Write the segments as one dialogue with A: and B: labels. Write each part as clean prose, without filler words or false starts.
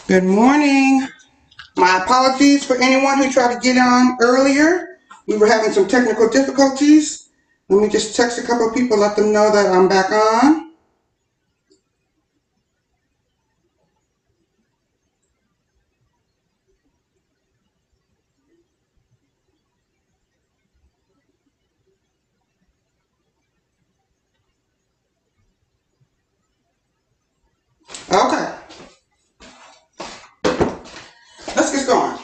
A: Good morning. My apologies for anyone who tried to get on earlier. We were having some technical difficulties. Let me just text a couple of people, let them know that I'm back on. Okay. Let's get going.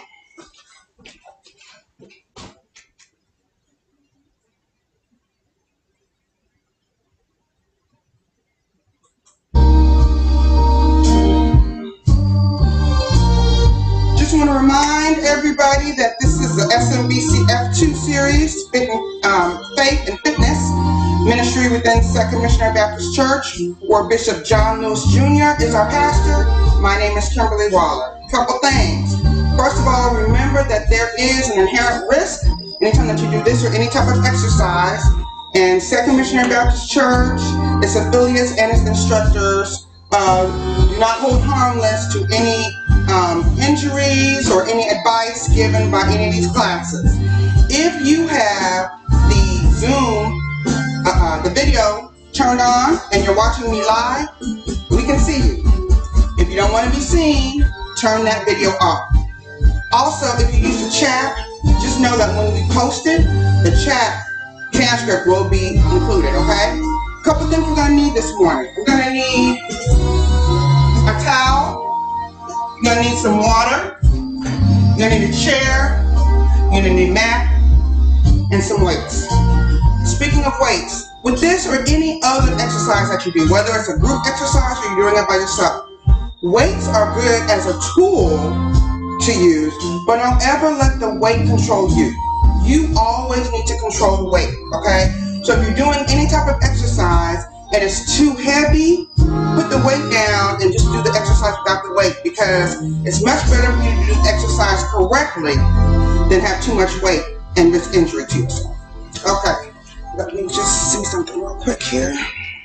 A: Just want to remind everybody that this is the SMBC F2 series, Faith and Fitness Ministry within Second Missionary Baptist Church, where Bishop John Lewis Jr. is our pastor. My name is Kimberly. Couple things. First of all, remember that there is an inherent risk anytime that you do this or any type of exercise. And Second Missionary Baptist Church, its affiliates and its instructors do not hold harmless to any injuries or any advice given by any of these classes. If you have the Zoom, the video turned on and you're watching me live, we can see you. If you don't want to be seen, turn that video off. Also, if you use the chat, just know that when we post it, the chat transcript will be included, okay? A couple things we're going to need this morning. We're going to need a towel. You're going to need some water. You're going to need a chair. You're going to need a mat and some weights. Speaking of weights, with this or any other exercise that you do, whether it's a group exercise or you're doing it by yourself, weights are good as a tool to use, but don't ever let the weight control you. You always need to control the weight, okay? So if you're doing any type of exercise and it's too heavy, put the weight down and just do the exercise without the weight, because it's much better for you to do exercise correctly than have too much weight and risk injury to yourself. Okay, let me just see something real quick here.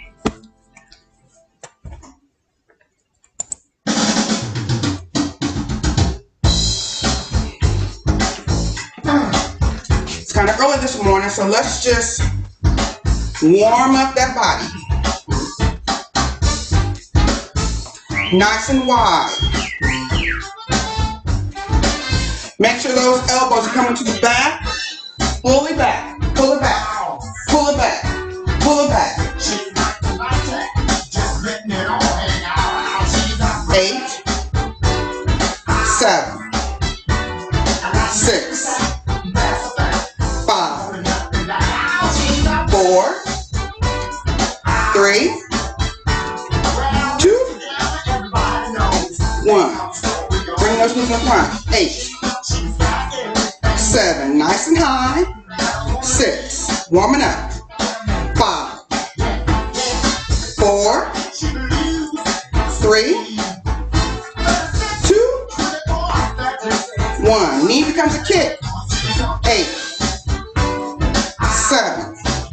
A: It's kind of early this morning, so let's just warm up that body. Nice and wide. Make sure those elbows are coming to the back. Fully back. Pull it back. Pull it back. Pull it back. 8, 7, 6, 5, 4, 3, 2, 1. Bring those knees in front. 8, 7, nice and high. 6, warming up. 5, 4, 3, 2, 1. Knee becomes a kick. 8, 7,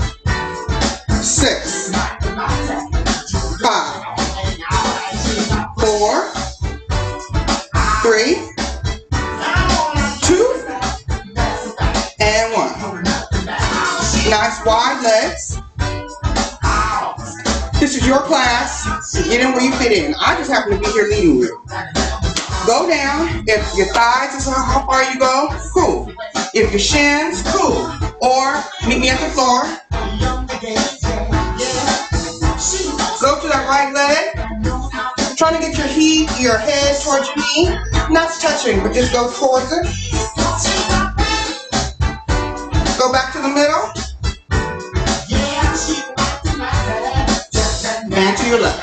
A: 6, 5, 4, 3, 2, and 1. Nice wide legs. This is your class. Get in where you fit in. I just happen to be here leading you. Go down. If your thighs is how far you go, cool. If your shins, cool. Or meet me at the floor. Go to that right leg. Trying to get your head towards your knee. Not touching, but just go towards it. Go back to the middle. And to your left.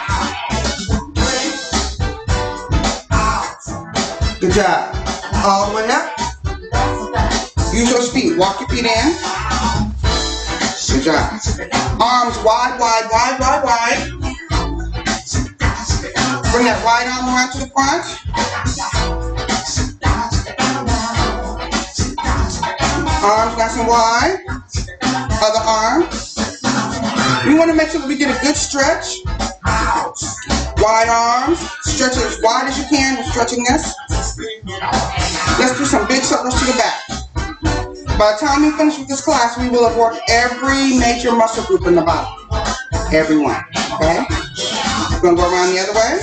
A: Good job. All the way up. Use your speed. Walk your feet in. Good job. Arms wide, wide, wide, wide, wide. Bring that right arm around to the front. Arms nice and wide. Other arm. We want to make sure that we get a good stretch. Wide arms. Stretch it as wide as you can with stretching this. Let's do some big circles to the back. By the time we finish with this class, we will have worked every major muscle group in the body. Every one. Okay? We're going to go around the other way.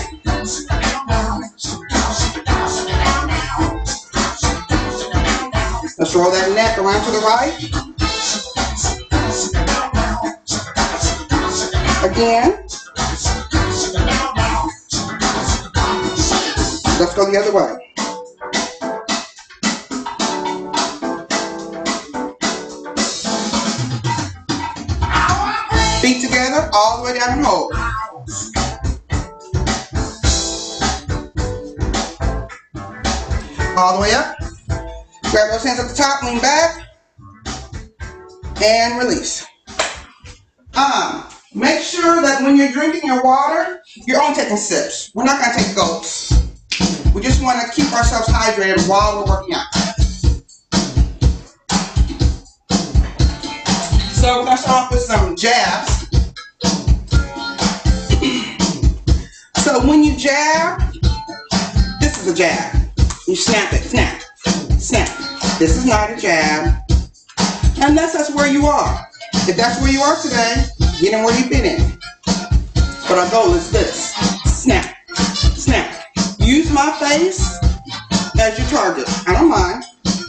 A: Let's roll that neck around to the right. Again. Let's go the other way. Feet together, all the way down and hold. All the way up. Grab those hands at the top, lean back, and release. Make sure that when you're drinking your water, you're only taking sips. We're not going to take gulps. We just want to keep ourselves hydrated while we're working out. So we're going to start off with some jabs. So when you jab, this is a jab. You snap it, snap, snap. This is not a jab. Unless that's where you are. If that's where you are today, get in where you've been in. But our goal is this. Snap, snap. Use my face as your target. I don't mind.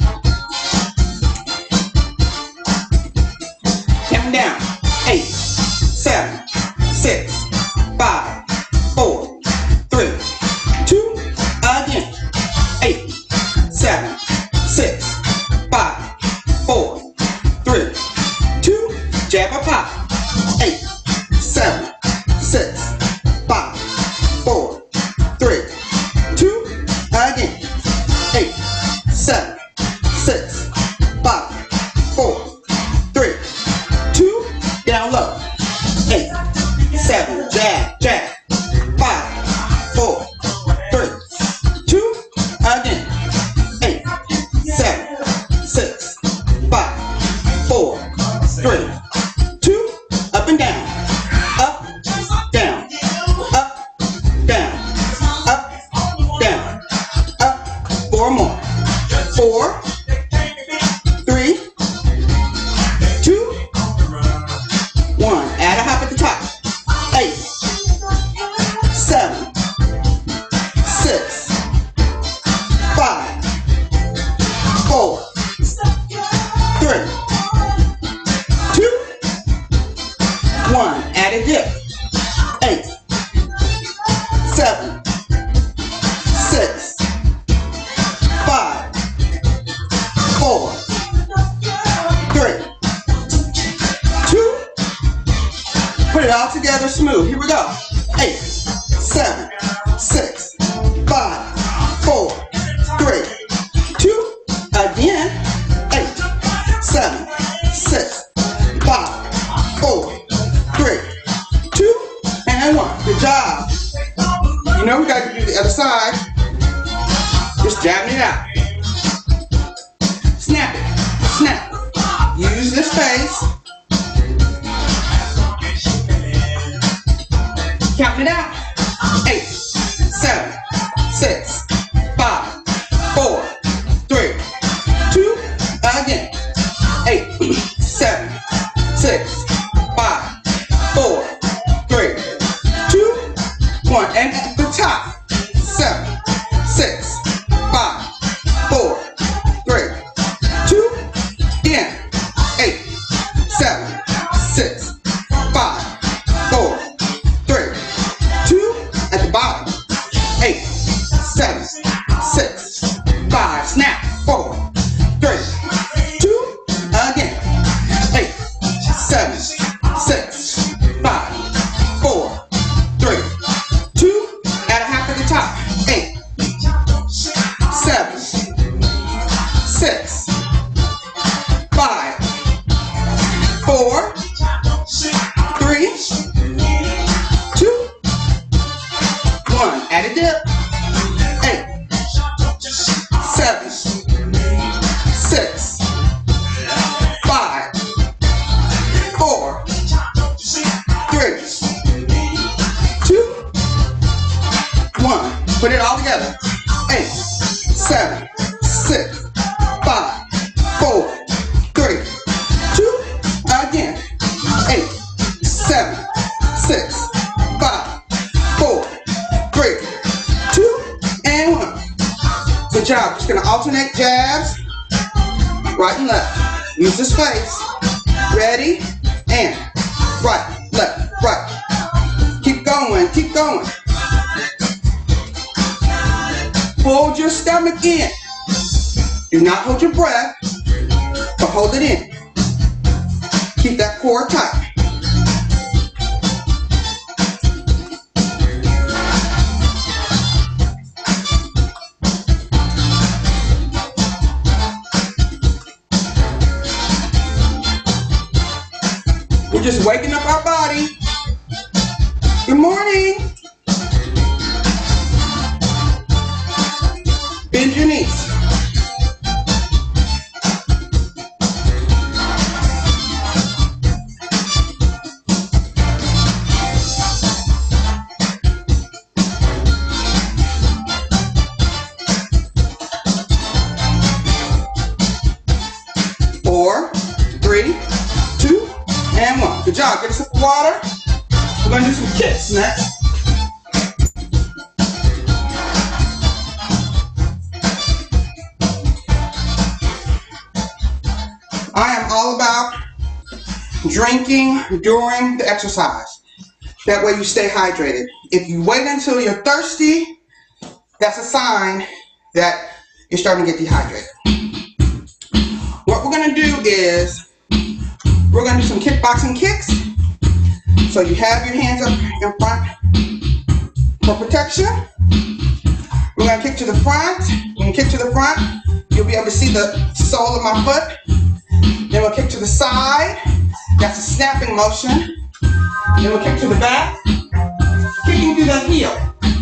A: Counting down. 8, 7, 6, 5, 4, 3, 2. Again. 8, 7, 6, 5, 4, 3, 2. Jab or pop. 8, 7, 6, 5, 4, 3, 2. Again. 8, 7, 6, 5, 4, 3, 2. Down low. 8, 7. Jab, jab. 5, 4, 3, 2. Again. 8, 7, 6, 5, 4, 3, 2. Up and down. Up, down. Up, down. Up, down. Up. 4 more. 4, 3, 2, 1. Add a hop at the top. 8, 7, 6, 5, 4, 3, 2, 1. Add a dip. 8, 7, 6, 5, 4, 3, 2. Put it all together smooth. Here we go. 8, 7, 6, 5, 4, 3, 2. Again. 8, 7, 6, 5, 4, 3, 2, and 1. Good job. You know we got to do the other side. Just jabbing it out. Snap it. Snap. Use this face. Counting it out. 8, 7, 6, 5, 4, 3, 2. Again. 8, 7, 6, 5, 4, 3, 2, 1. And at the top. 7, 6, 5, 4, 3, 2. Again. 8, 7, 6, 5, 4, 3, 2. At the bottom. 8, 7, 6, 5. Snap. 4, 3, 2. Again. 8, 7, 6, 5, 4, 3, 2. Add a half at the top. 8, 7, 6, 5, 4, 3, 2, 1. Add a dip. 8, 7, 6, 5, 4, 3, 2. Put it all together. 8, 7, 6, 5, 4, 3, 2. Again. 8, 7, 6, 5, 4, 3, 2, and 1. Good job. Just gonna alternate jabs, right and left. Use the space. Ready? And right, left, right. Keep going, keep going. Hold your stomach in. Do not hold your breath, but hold it in. Keep that core tight. We're just waking up our body. Good morning. Bend your knees. Four, 3, 2, and 1. Good job. Get us some water. We're going to do some kicks next. I am all about drinking during the exercise. That way you stay hydrated. If you wait until you're thirsty, that's a sign that you're starting to get dehydrated. What we're going to do is we're going to do some kickboxing kicks. So you have your hands up in front for protection. We're going to kick to the front. When you kick to the front, you'll be able to see the sole of my foot. Then we'll kick to the side. That's a snapping motion. Then we'll kick to the back. Kicking through the heel.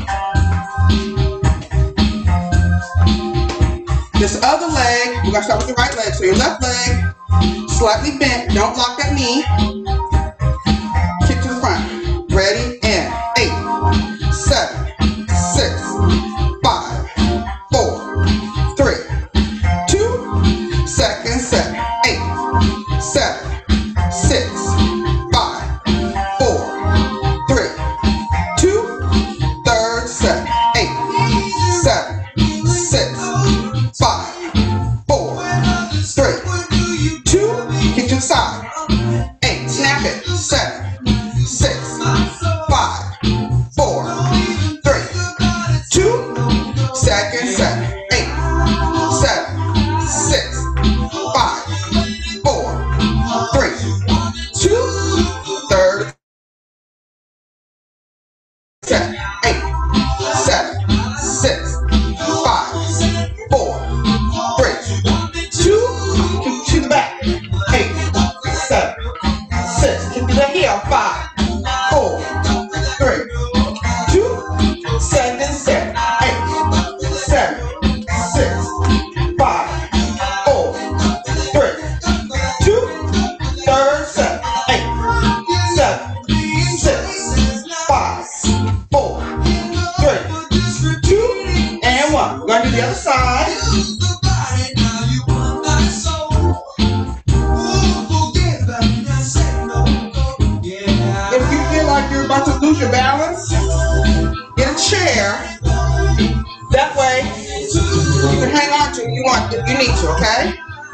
A: This other leg, we're going to start with the right leg. So your left leg, slightly bent. Don't lock that knee. Kick to the front. Ready? And 8, 7, 6, 5, 4, 3, 2, second set. 8, 7, 6, 5, 4, 3, 2, third set. 8, 7, 6, 5, 4, 3, 2, kick to the side. 8, snap it. 7, 6, 5, 4, 3, 2, second set. 8, 7, 6, 5, 4, 3, 2, third set. 8, 7, 6, 5, 4, 3, 2, kick to the back. 8, 7, 6, kick to the heel. 5, 4, 3, 2, second set. 8, 7, 6, 5, 4, 3, 2, third set. 8, 7, 6, 5, 4, 3, 2, and 1. We're going to do the other side. If you feel like you're about to lose your balance, get a chair. That way you can hang on to it if you need to, okay?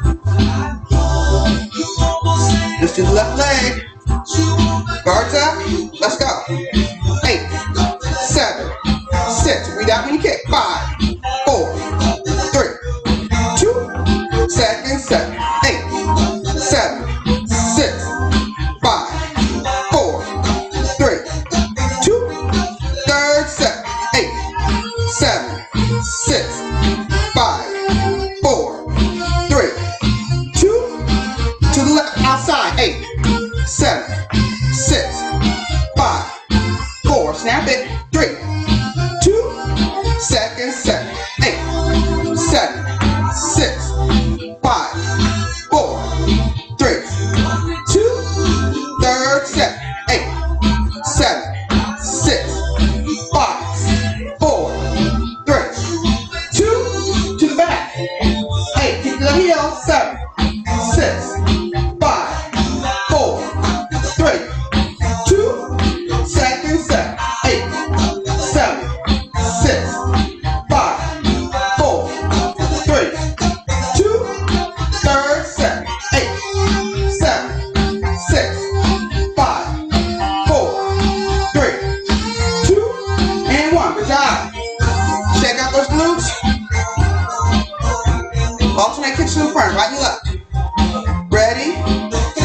A: Let's do the left leg. Guards up. Let's go. 8, 7, 6. Read out when you kick. 5, 4, 3, 2, second set. 8, 7, 6, 5, 4, 3, 2, third set. 8, 7, 6, 5, 4, 3, 2, to the left, outside. 8, 7, 6, 5, 4, snap it. 3, 2, second set. 8, 7, 6, 5, 4, 3, 2, third set. 8, 7, 6, 5, 4,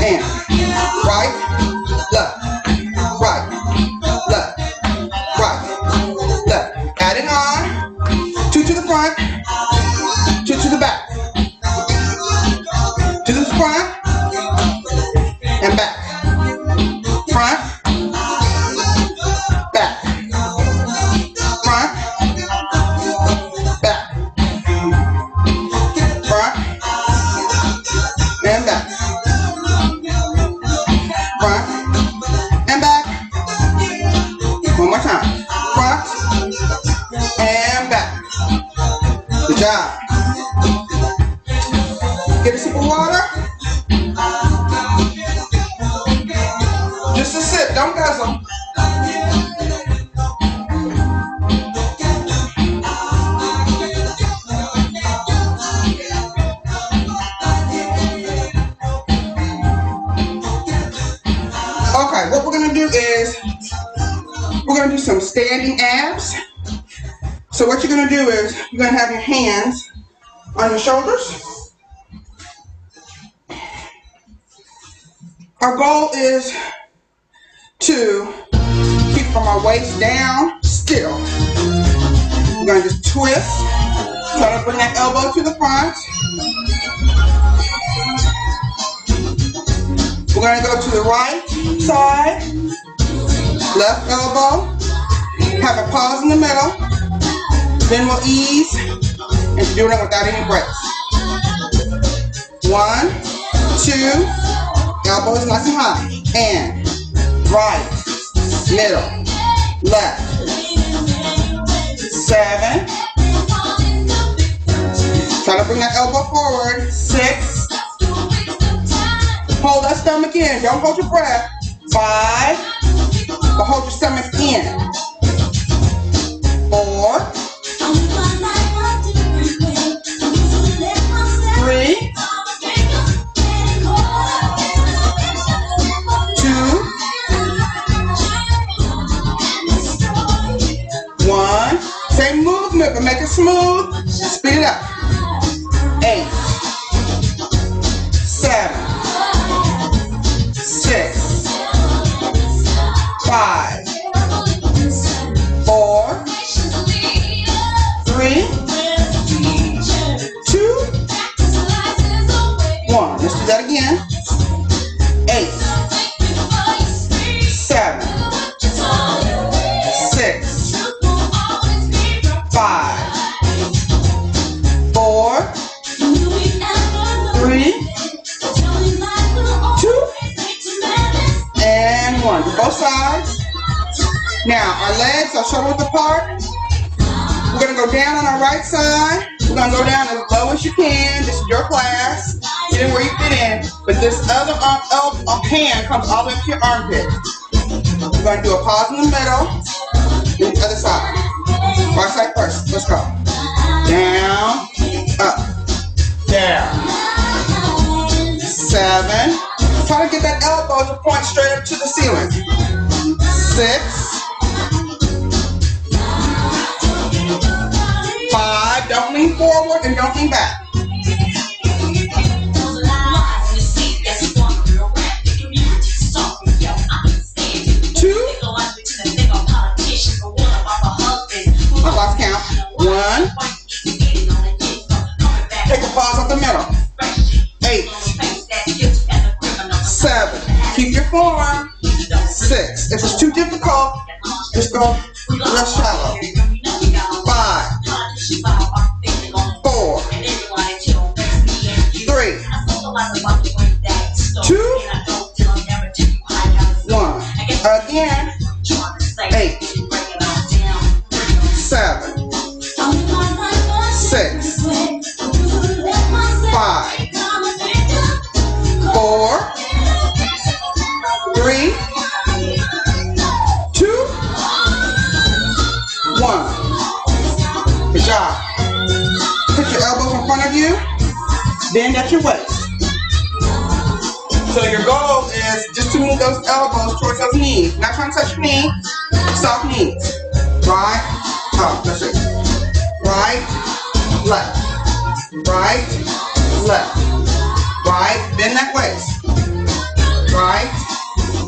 A: and right, left, right, left, right, left. Adding on, 2 to the front, 2 to the back, 2 to the front, and back, front, back, front, back, front, and back, front, and back. One more time, front, and back. Good job. Get a sip of water. Just a sip, don't guzzle. Okay, what we're gonna do is we're gonna do some standing abs. So what you're gonna do is you're gonna have your hands on your shoulders. Our goal is to keep from our waist down still. We're gonna just twist. Try to bring that elbow to the front. We're gonna go to the right side, left elbow, have a pause in the middle, then we'll ease into doing it without any breaks. 1, 2, elbow is nice and high, and right, middle, left, 7, try to bring that elbow forward, 6, hold that stomach in, don't hold your breath, 5, but hold your stomach in, 4, 3, 2, 1, same movement but make it smooth, speed it up, 8, 7, 6, 5, 4, 3, 2, 1. Let's do that again. 8, 7, 6, 5, 4, 3, 2, and 1. Do both sides. Now our legs are shoulder width apart. We're going to go down on our right side. We're going to go down as low as you can. This is your class. Get in where you fit in. But this other hand comes all the way up to your armpit. We're going to do a pause in the middle. Then the other side. Right side first. Let's go. Down. Up. Down. 7. Try to get that elbow to point straight up to the ceiling. 6. 5, don't lean forward and don't lean back. 2, I lost count. 1, take a pause up the middle. 8, 7, keep your form. 6, if it's too difficult, just go less shallow. 5, 4, 3, 2, 1. Again. 8, 7, 6, 5, 4, 3, 2, 1. Good job. Put your elbows in front of you. Bend at your waist. So your goal is just to move those elbows towards those knees. Not trying to touch your knee. Soft knees. Right. Oh, that's it. Right. Left. Right. Left. Right. Bend that waist.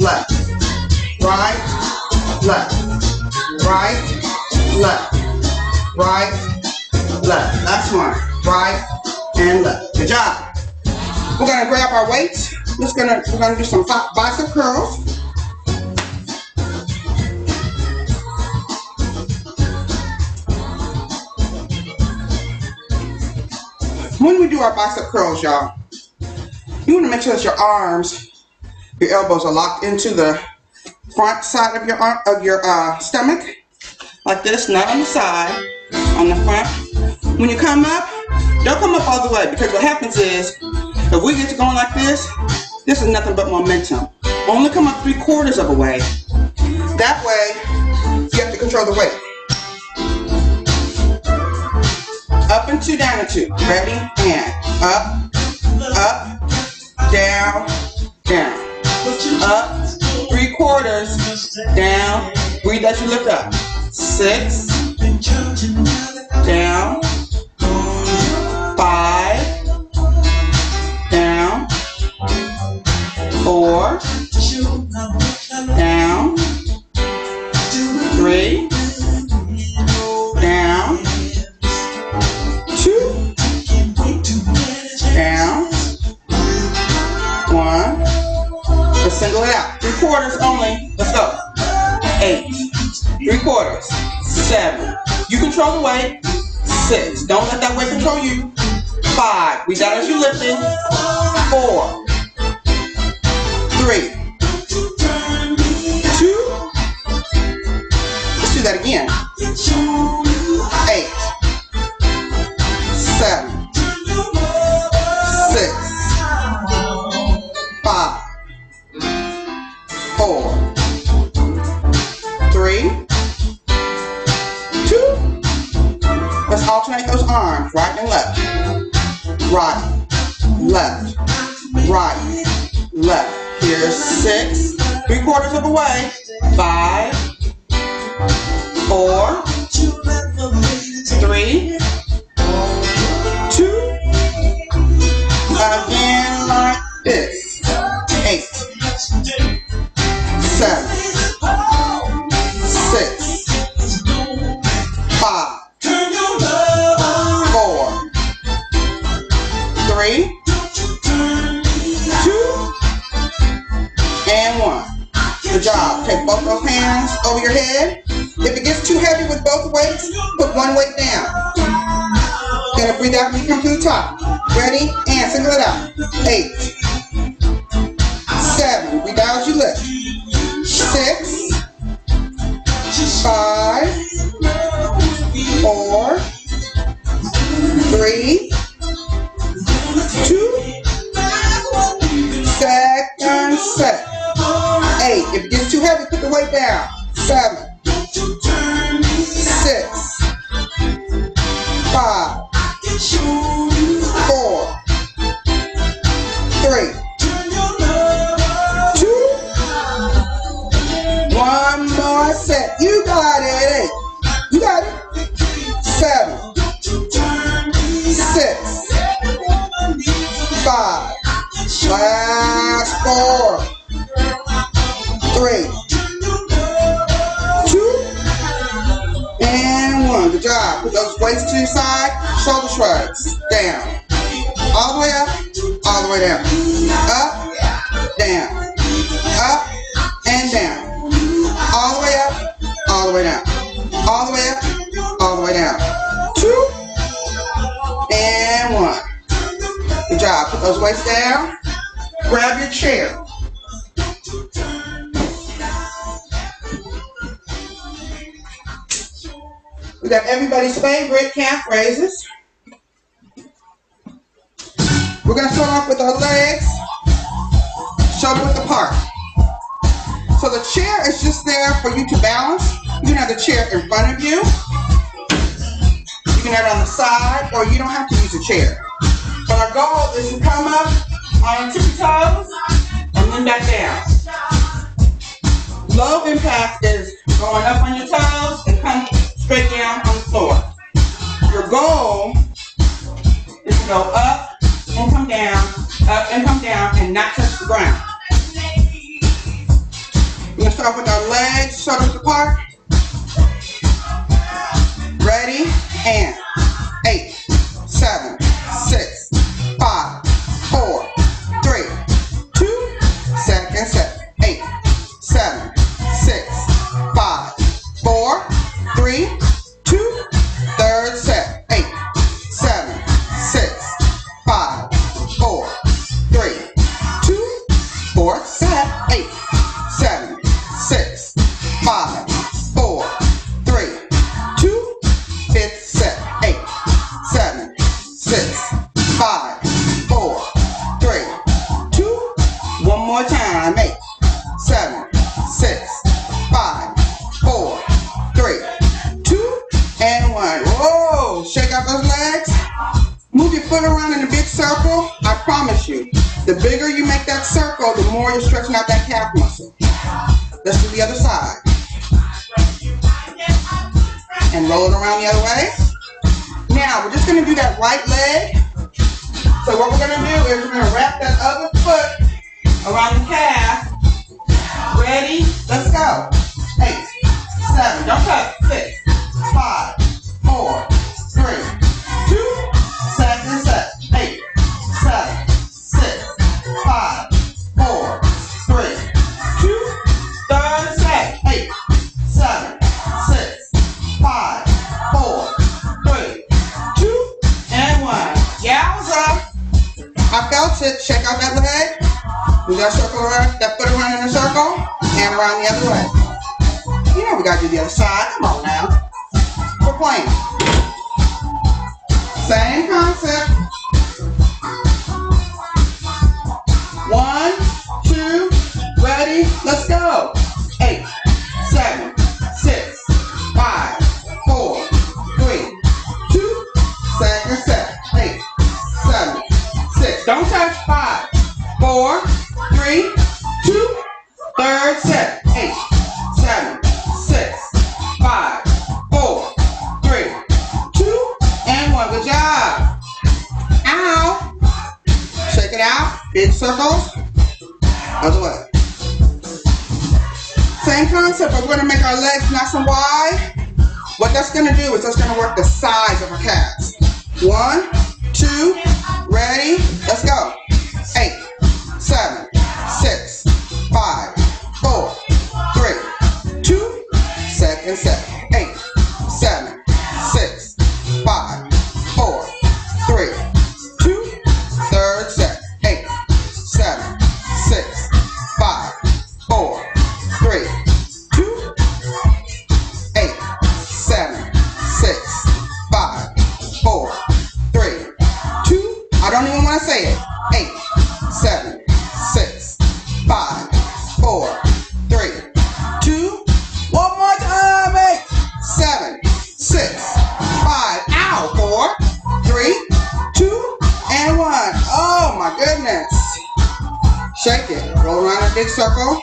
A: left, right, left, right, left, right, left. Last one, right and left. Good job. We're gonna grab our weights. We're gonna do some bicep curls. When we do our bicep curls, y'all, you want to make sure that your arms, your elbows are locked into the front side of your arm, stomach, like this, not on the side, on the front. When you come up, don't come up all the way, because what happens is, if we get to going like this is nothing but momentum. Only come up 3/4 of a way. That way, you have to control the weight. Up and two, down and two. Ready? And up, up, down, down. Up, 3/4, down. Breathe as you lift up. 6, down, 5, down, 4, down, 3, down, 2, down, 1. Let's single it out. 3/4 only. Let's go. 8, 3/4, 7. You control the weight. 6. Don't let that weight control you. 5. We got as you lifting. 4, 3, 2. Let's do that again. 8, 7, 6, 5, 4, 3, 2. Let's alternate those arms, right and left. Right, left, right, left. Here's 6, 3/4 of a way. 5, 4, 3, 2. Again like this. 8, 7, 6, 5, 4, 3, 2, and 1. Good job. Take both those hands over your head. If it gets too heavy with both weights, put one weight down. Gonna breathe out when you come to the top. Ready? And single it out. 8, 7. Breathe out as you lift. 6, 5, 4, 3, 2. Second set. 8. If it gets too heavy, put the weight down. 7, 6, 5, 4, 3, 2. One more set. You got it. 8. You got it. 7, 6, 5. Last 4, 3, 2, and 1. Good job. Put those weights to your side. Shoulder shrugs. Down. All the way up. All the way down. Up. Down. Up and down. All the way up. All the way down. All the way up. All the way down. 2 and 1. Good job. Put those weights down. Grab your chair. We got everybody's favorite calf raises. We're going to start off with our legs shoulder width apart. So the chair is just there for you to balance. You can have the chair in front of you. You can have it on the side, or you don't have to use a chair. But our goal is to come up on your tippy toes and then back down. Low impact is going up on your toes and come straight down on the floor. Your goal is to go up and come down, and not touch the ground. apart. Ready, and 8, 7, 6, 5, 4, 3, 2, second set. 8, 7, 6, 5, 4, 3, 2, third set. 8, 7, 6, 5, 4, 3, 2, fourth set. 8, 7, 6, 5, 4, 3, 2, fifth set. 8, 7, 6, 5, 4, 3, 2, one more time. 8, 7, 6, 5, 4, 3, 2, and 1. Whoa! Shake out those legs. Move your foot around in a big circle. I promise you, the bigger you make that circle, the more you're stretching out that calf muscle. Let's do the other side. And roll it around the other way. Now, we're just going to do that right leg. So what we're going to do is we're going to wrap that other foot around the calf. Ready? Let's go. 8, 7, don't cut. 6, 5, 4, 3, 2, second set. 8, 7, 6, 5, 4, 3, 2, third set. 8, 7, 6, 5, 4, 3, 2, and 1. Yowza! I felt it. Check out that leg. Do that circle around, that foot around in a circle, and around the other way. You know we gotta do the other side. Come on now. We're playing. Same concept. 1, 2, ready, let's go. 8, 7, 6, 5, 4, 3, 2, second set. 8, 7, 6, don't touch. 5, 4, 3, 2, third set. 8, 7, 6, 5, 4, 3, 2, and 1. Good job. Ow. Shake it out. Big circles. Other way. Same concept, but we're going to make our legs nice and wide. What that's going to do is that's going to work the sides of our calves. 1, 2, ready, let's go. 8, 7, 6, 5, 4, 3, 2, second set. 8, 7, 6, 5, 4, 3, 2, third set. 8, 7, 6, 5, 4, 3, 2, 8, 7, 6, 5, 4, 3, 2. I don't even want to say it. 8, 7, 6, 5, 4, 3, 2. One more time. 8, 7, 6, 5. Ow. 4, 3, 2, and 1. Oh my goodness. Shake it. Roll around a big circle.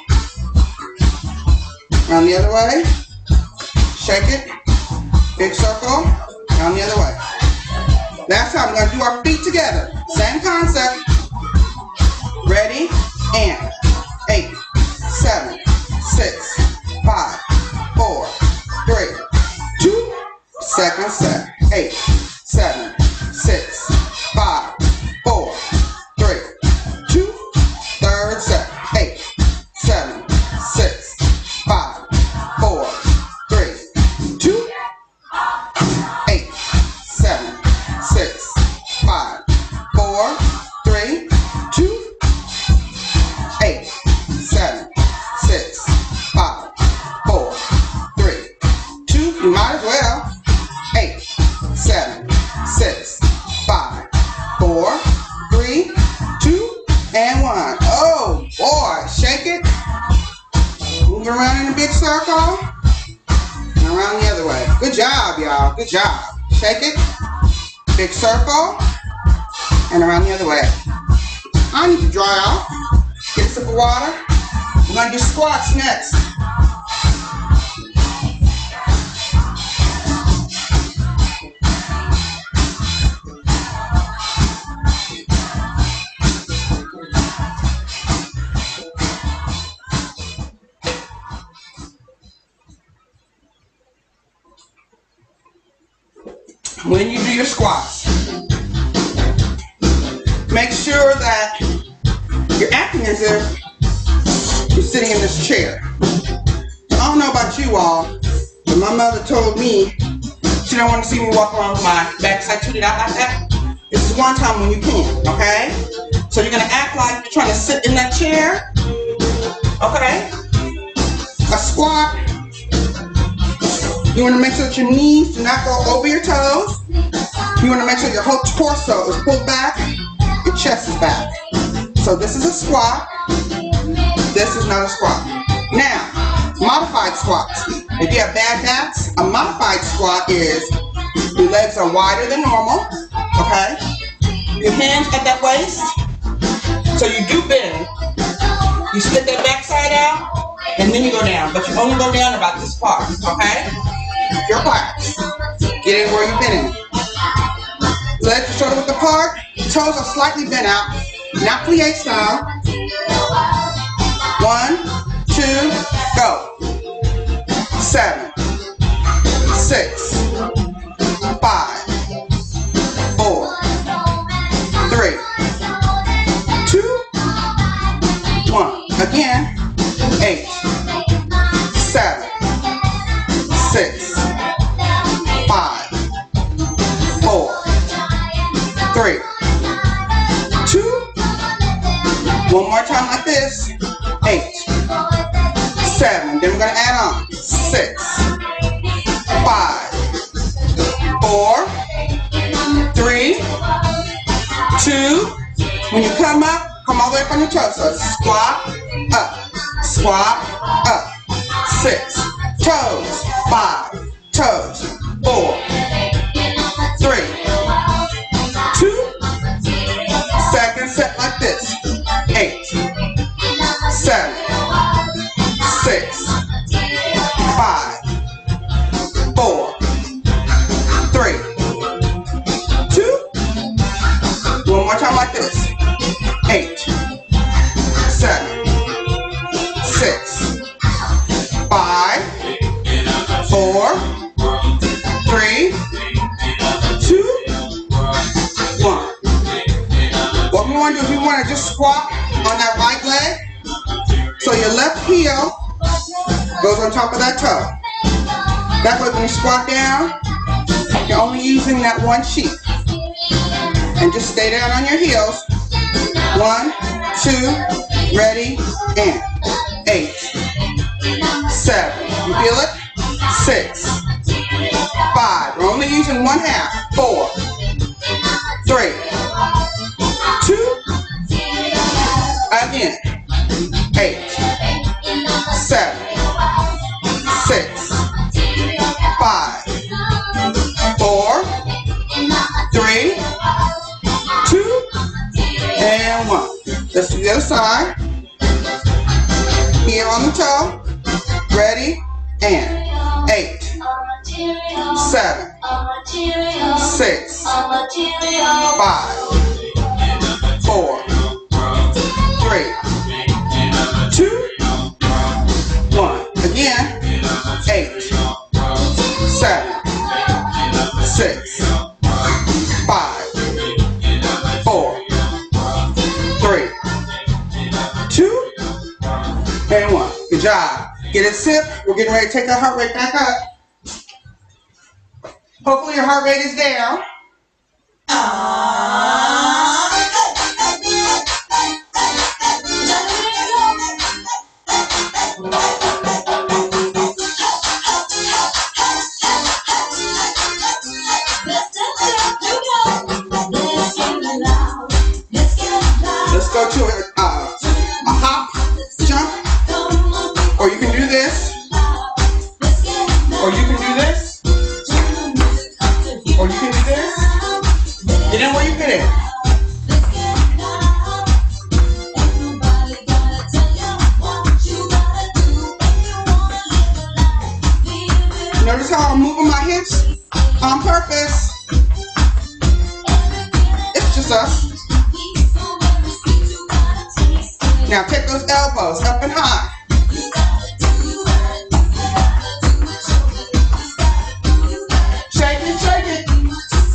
A: Around the other way. Shake it. Big circle. Around the other way. Last time, we're going to do our feet together. Same concept. Ready? And 8, 7, 6, 5, 4, 3, 2, second set. 8, 7, 6, 5, 4, 3, 2, third set. 8, 7, 6, 5, 4, 3, 2, 8, 7, 6, 5, 4, 3, 2, 8, 7, 6, 5, 4, 3, 2. You might as well. 8, 7, 6, 5, 4, 3, 2, and 1. Oh boy, shake it. Move around in a big circle. And around the other way. Good job, y'all. Good job. Shake it. Big circle. And around the other way. I need to dry off. Get a sip of water. We're going to do squats next. when you do your squats, make sure that you're acting as if you're sitting in this chair. I don't know about you all, but my mother told me she don't want to see me walk around with my backside tooted out like that. This is one time when you can, okay? So you're going to act like you're trying to sit in that chair, okay? A squat. You want to make sure that your knees do not go over your toes. You want to make sure your whole torso is pulled back, your chest is back. So this is a squat. This is not a squat. Now, modified squats. If you have bad backs, a modified squat is your legs are wider than normal, okay? You hinge at that waist, so you do bend. You split that backside out, and then you go down, but you only go down about this far, okay? Your quads. Get in where you've been in. Legs are shoulder width apart, toes are slightly bent out, not plie style. 1, 2, go. 7, 6, 5, 4, 3, 2, 1. Again. 8, 7, 6, 5, 4, 3, 2. One more time like this. 8, 7. Then we're going to add on 6, 5, 4, 3, 2. When you come up, come all the way up on your toes. So squat, up, squat, up. 6, toes, 5, toes, 4, 3, 2. Second set like this. 8, 7, 6, 5, 4, 3, 2. One more time like this. 8, 7, 6, 5, 4, 3, 2, 1. What we want to do is we want to just squat on that right leg. So your left heel goes on top of that toe. That way when you squat down, you're only using that one cheek. And just stay down on your heels. 1, 2, ready, and 8, 7. You feel it? 6, 5. We're only using one half. 4, 3, 2. Again. 8, 7, 6, 5, 4, 3, 2, and 1. Let's do the other side. Heel on the toe. Ready, and 8, 7, 6, 5, 4, 3, 2, 1. Again. 8, 7, 6, 5, 4, 3, 2, and 1. Good job. Get it sip. We're getting ready to take our heart rate back up. Hopefully your heart rate is down. Let's go to a hop, jump, or you can do this, or you can do this, or you can do this. Get in where you fit in. Notice how I'm moving my hips on purpose. It's just us. Now take those elbows up and high. Shake it, shake it.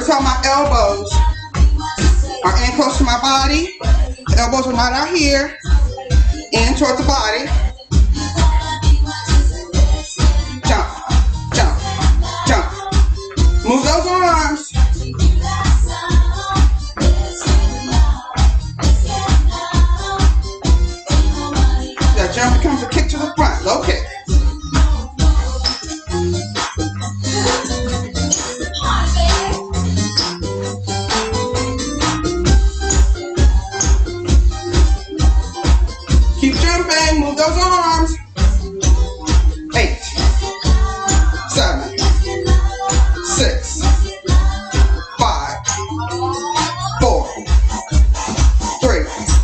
A: Notice how my elbows are in close to my body. The elbows are not out here, in towards the body. Jump, jump, jump. Move those arms. That jump becomes a kick to the front. Low kick. Keep jumping. Move those arms. 8, 7, 6, 5, 4, 3,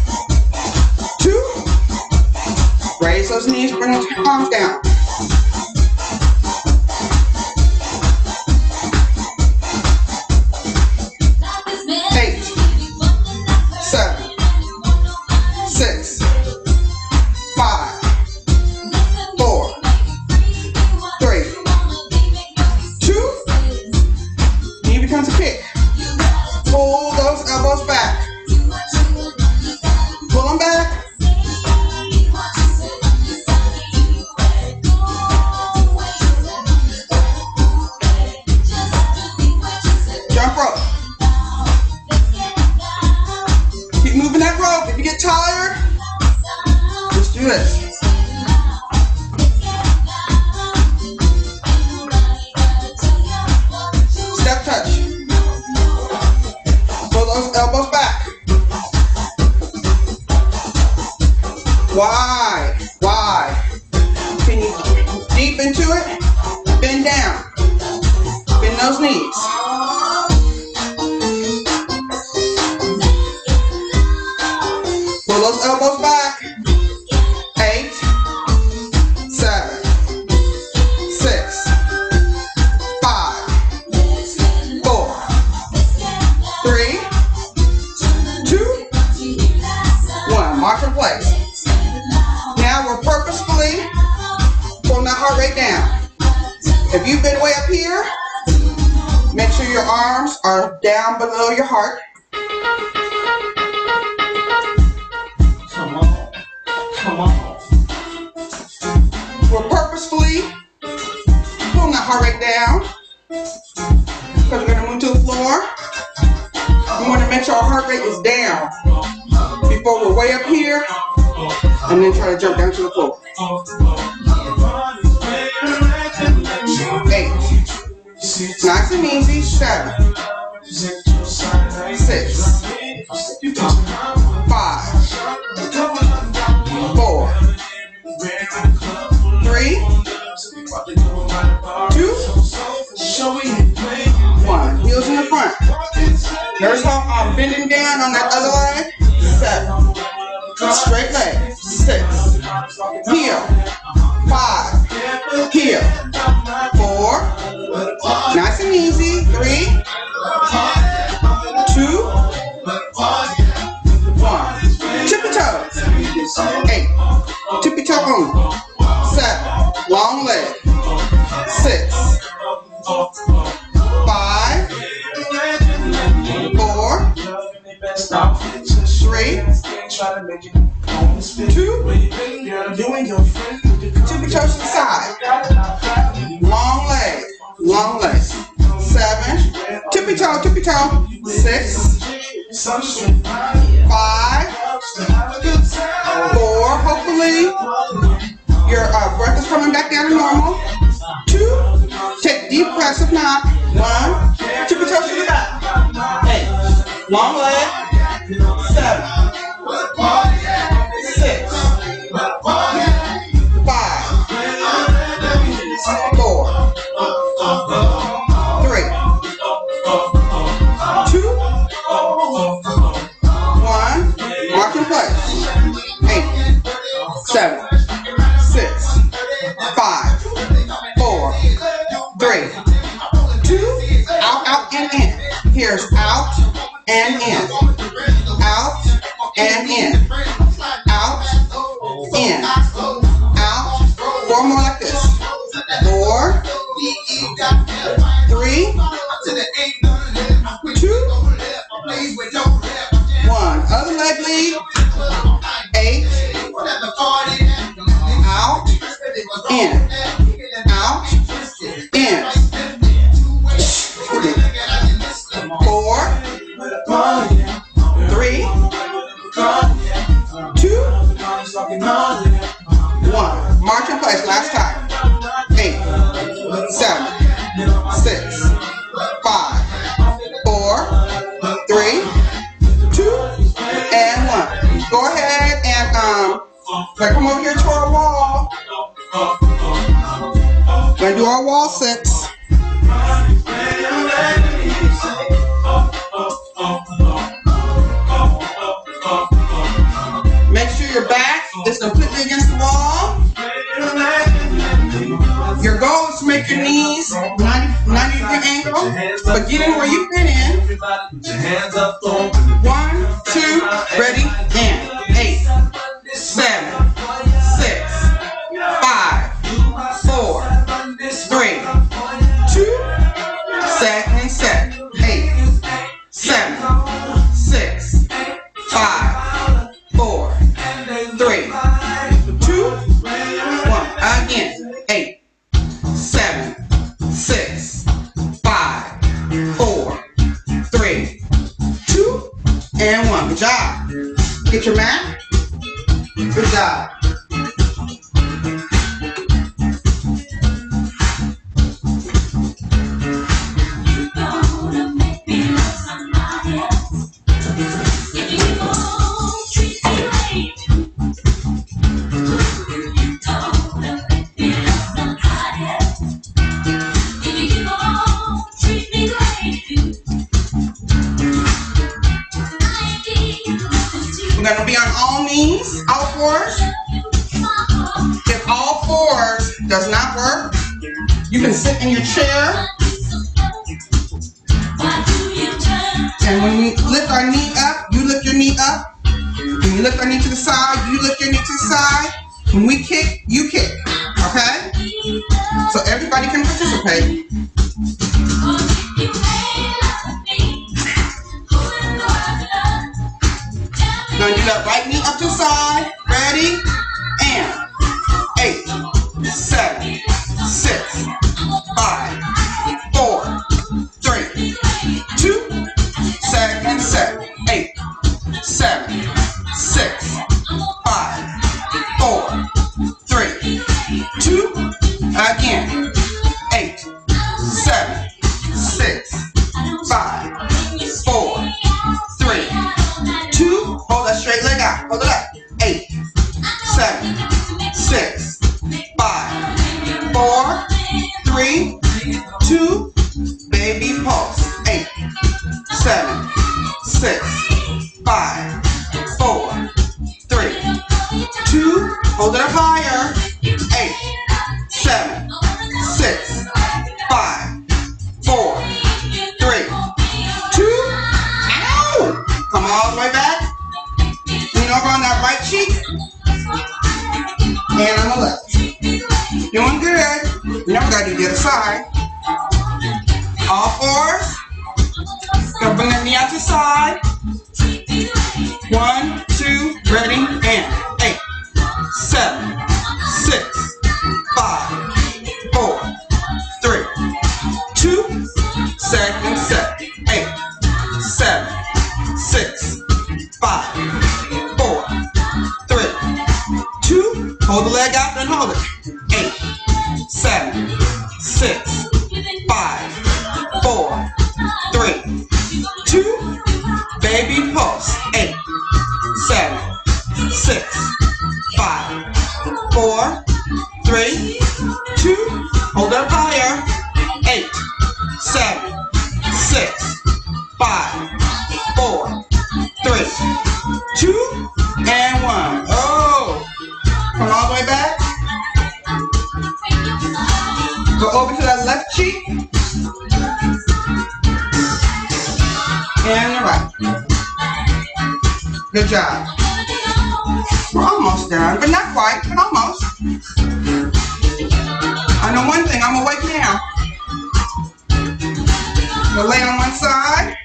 A: 2. Raise those knees, bring those arms down. 8, 7, 6, 5, 4, 3, 2. Knee becomes a kick. Pull those elbows back. Pull them back. Jump rope. Keep moving that rope. If you get tired, just do this. Step touch. Pull those elbows back. Wide, wide. Can you deep into it? Bend down. Bend those knees. Pull those elbows back. 8, 7, 6, 5, 4, 3, 2, 1. March in place. Now we're purposefully pulling that heart rate down. If you've been way up here, make sure your arms are down below your heart.
B: Come on, come on.
A: We're purposefully pulling that heart rate down because we're going to move to the floor. We want to make sure our heart rate is down before we're way up here and then try to jump down to the floor. 8. Nice and easy. 7, 6, 5, 4, 3, 2, 1. Heels in the front. Notice how I'm bending down on that other leg. 7. Straight leg. 6. Heel. 5. Heel. 4. Nice and easy. 3, 2, 1. Tippy toes. 8. Tippy toe only. 7. Long leg. 6. 5. 4. 3. 2. Tippy toes to the side. Long leg. Long leg. 7. Tippy toe, tippy toe. 6. 5. 4. Hopefully your breath is coming back down to normal. 2. Take deep breaths if not. 1. Tippy toes to the back. 8. Long leg. 7. 6. 5. 4. 3. 2. 1. March in place. 8. 7. 6. 5. 4. 3. 2. Out, out, and in. Here's out and in. Out and in. Out, in. Out. 4 more like this. 4. 3. gonna do our wall sits. Make sure your back is completely against the wall. Your goal is to make your knees 90-degree angle, but get in where you fit in. 1, 2, ready, and 8, 7, 6, 5, 4, 3, 2, set and set. 8, 7, 6, 5, 4, 3, 2, 1. Again. 8, 7, 6, 5, 4, 3, 2, and 1. Good job. Get your mat. Good job. We're going to be on all knees, all fours. If all fours does not work, you can sit in your chair. And when we lift our knee up, you lift your knee up. When you lift our knee to the side, you lift your knee to the side. When we kick, you kick. Okay? So everybody can participate. We're going to do that right knee up to the side. Ready? And 8, 7, 6, 5, 4, 3, 2, second set. 8, 7, 6, 5, 4, 3, 2, again. 8, 7, 6, 5, 4, 3, 2, hold that straight leg out. Hold it up. 8, 7, 6, 5, 4, 3, 2, baby pulse. 8, 7, 6, 5, 4, 3, 2, hold it up higher. 8, 7, 6, 5, 4, 3, 2, ow! Come all the way back. Lean over on that right cheek. And on the left. Doing good. Now we gotta do the other side. All fours. Gonna bring that knee out to the side. 1, 2, ready, and 8, 7, 6, 5, 4, 3, 2, second set. 8, 7, 6, 5, 4, 3, 2, hold the leg out and hold it. 8, 7, 6, 5, 4, 3, 2, baby pulse. 8, 7, 6, 5, 4, 3, 2, hold it up higher. 8, 7, 6, 5, 4, 3, 2, and 1. Oh! Come all the way back. Go over to that left cheek. And the right. Good job. We're almost done, but not quite, but almost. I know one thing, I'm awake now. We'll lay on one side.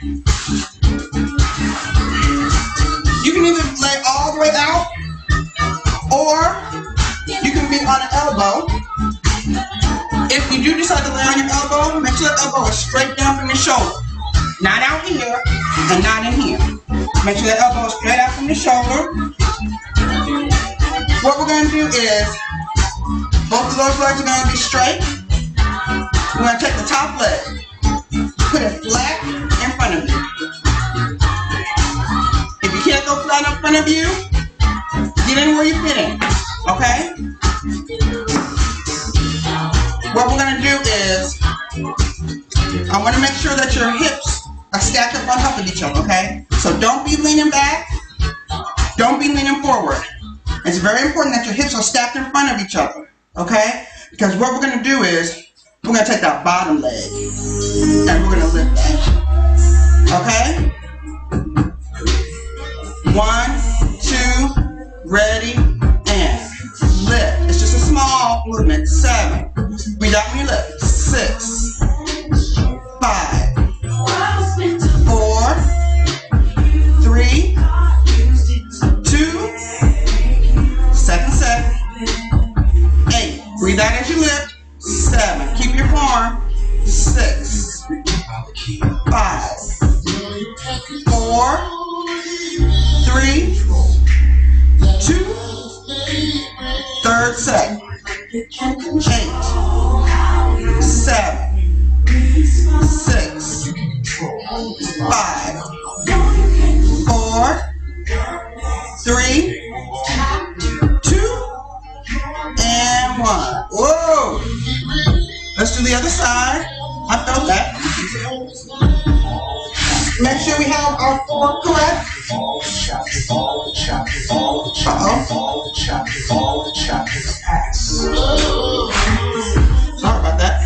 A: You can either lay all the way out, or you can be on an elbow. If you do decide to lay on your elbow, make sure that elbow is straight down from your shoulder. Not out here, and not in here. Make sure that elbow is straight out from your shoulder. What we're going to do is, both of those legs are going to be straight. We're going to take the top leg, put it flat in front of you. If you can't go flat in front of you, get in where you fit in, okay? What we're going to to do is, I want to make sure that your hips are stacked up on top of each other, okay? So don't be leaning back. Don't be leaning forward. It's very important that your hips are stacked in front of each other, okay? Because what we're going to do is, we're going to take that bottom leg and we're going to lift that, okay? 1, 2, ready, and lift. It's just a small movement. 7. Breathe out when you lift. 6, 5, 4, 3, 2, second set, 8. Breathe out as you lift. 7. Keep your form. 6, 5, 4, 3, 2, third set, 8, 7, 6, 5, 4, 3, 2, and 1. Whoa! Let's do the other side. I felt that. Make sure we have our form correct. Sorry about that.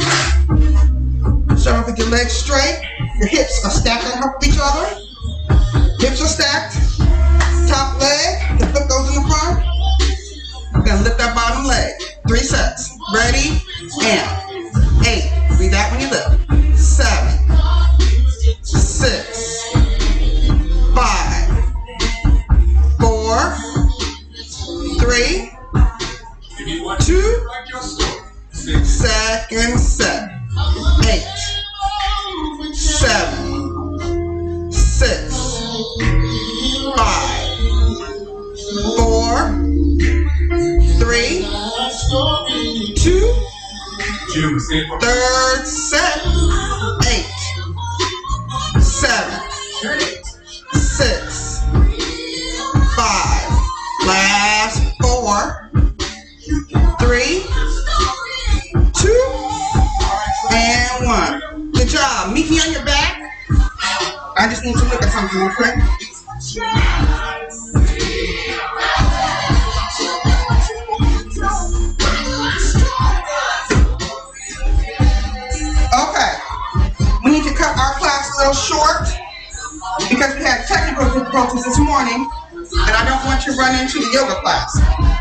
A: Start off with your legs straight. Your hips are stacked on top of each other. Hips are stacked. Top leg, the foot goes in the front. Then lift that bottom leg. 3 sets. Ready? And 8. Breathe out when you lift. 7, 6, 5, 4, 3, 2, second set. 8, 7, 6, 5, 4, 3, 2, third set. 8, 7, 6, 5, last 4, 3, 2, and 1. Good job. Meet me on your back. I just need to look at something real quick. Okay. We need to cut our class a little short because we had technical difficulties this morning and I don't want you to run into the yoga class.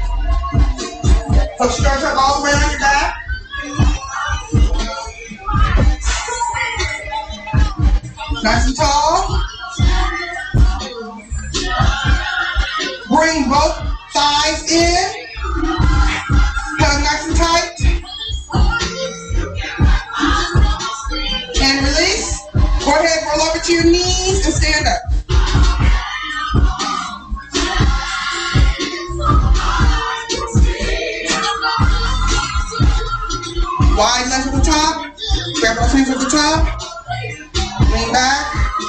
A: So stretch up all the way on your back. Nice and tall. Bring both thighs in. Hug nice and tight. And release. Go ahead, roll over to your knees and stand up. Wide legs at the top. Grab those hands at the top. Lean back.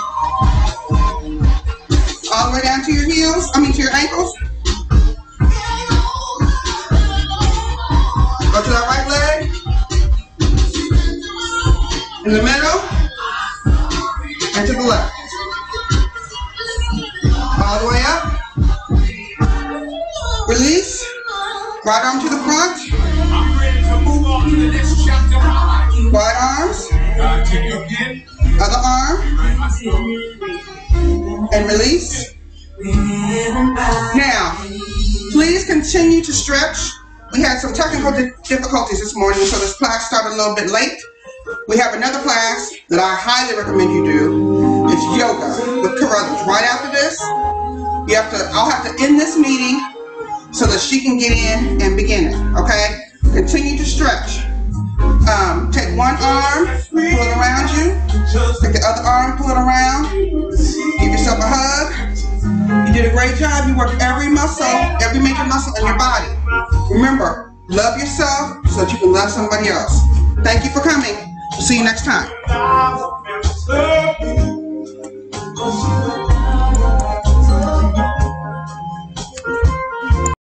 A: All the way down to your heels. To your ankles. Go to that right leg. In the middle. And to the left. All the way up. Release. Right arm to the front.
B: I'm ready to move on to the next chapter of my life.
A: Wide arms.
B: Take your pen.
A: Other arm. And release. Now, please continue to stretch. We had some technical difficulties this morning, so this class started a little bit late. We have another class that I highly recommend you do. It's yoga with Carruthers. Right after this, I'll have to end this meeting so that she can get in and begin it, okay? Continue to stretch. Take one arm, pull it around you. Take the other arm, pull it around. Give yourself a hug. You did a great job. You worked every muscle, every major muscle in your body. Remember, love yourself so that you can love somebody else. Thank you for coming. We'll see you next time.